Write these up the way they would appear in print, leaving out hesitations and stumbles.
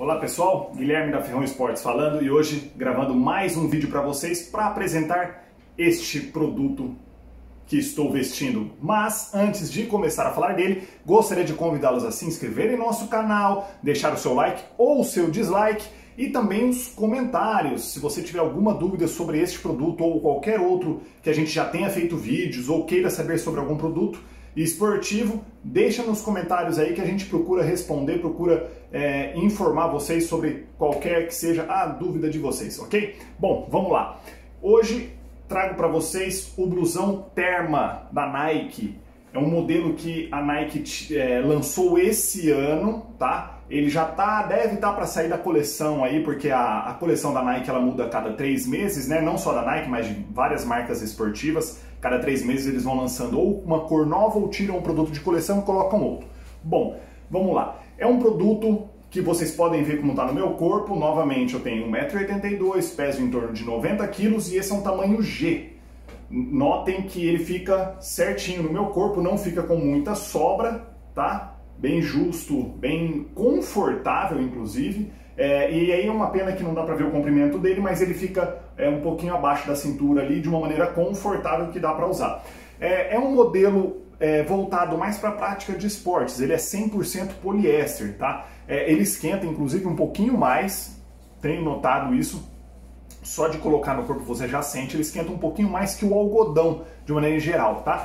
Olá pessoal, Guilherme da Ferrão Esportes falando e hoje gravando mais um vídeo para vocês para apresentar este produto que estou vestindo. Mas antes de começar a falar dele, gostaria de convidá-los a se inscreverem no nosso canal, deixar o seu like ou o seu dislike e também os comentários. Se você tiver alguma dúvida sobre este produto ou qualquer outro que a gente já tenha feito vídeos ou queira saber sobre algum produto esportivo, deixa nos comentários aí que a gente procura responder, procura informar vocês sobre qualquer que seja a dúvida de vocês, ok? Bom, vamos lá. Hoje trago para vocês o blusão Therma da Nike. É um modelo que a Nike lançou esse ano, tá? Ele já deve estar para sair da coleção aí, porque a coleção da Nike ela muda a cada 3 meses, né? Não só da Nike, mas de várias marcas esportivas. Cada 3 meses eles vão lançando ou uma cor nova ou tiram um produto de coleção e colocam outro. Bom, vamos lá. É um produto que vocês podem ver como está no meu corpo. Novamente, eu tenho 1,82 m, peso em torno de 90 kg e esse é um tamanho G. Notem que ele fica certinho no meu corpo, não fica com muita sobra, tá? Bem justo, bem confortável, inclusive. E aí é uma pena que não dá para ver o comprimento dele, mas ele fica um pouquinho abaixo da cintura ali, de uma maneira confortável que dá para usar. É um modelo voltado mais para a prática de esportes, ele é 100% poliéster, tá? Ele esquenta, inclusive, um pouquinho mais, tenho notado isso. Só de colocar no corpo você já sente, ele esquenta um pouquinho mais que o algodão, de maneira geral, tá?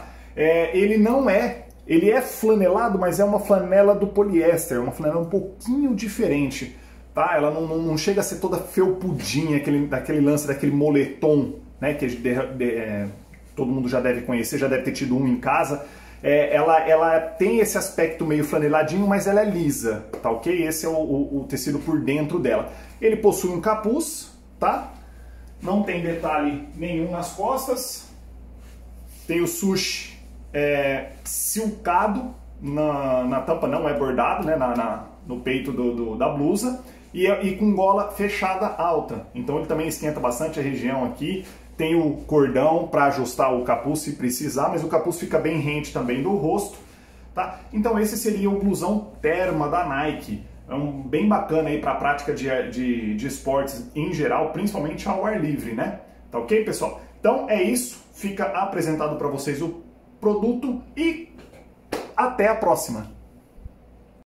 Ele é flanelado, mas é uma flanela do poliéster, uma flanela um pouquinho diferente, tá? Ela não chega a ser toda felpudinha, daquele lance, daquele moletom, né? Que todo mundo já deve conhecer, já deve ter tido um em casa. Ela tem esse aspecto meio flaneladinho, mas ela é lisa, tá ok? Esse é o tecido por dentro dela. Ele possui um capuz, tá? Não tem detalhe nenhum nas costas. Tem o sushi silcado na tampa, não é bordado, né? No peito da blusa. E com gola fechada alta. Então ele também esquenta bastante a região aqui. Tem o cordão para ajustar o capuz se precisar, mas o capuz fica bem rente também do rosto, tá? Então esse seria o blusão Therma da Nike. É bem bacana aí para a prática de esportes em geral, principalmente ao ar livre, né? Tá ok, pessoal? Então é isso, fica apresentado para vocês o produto e até a próxima!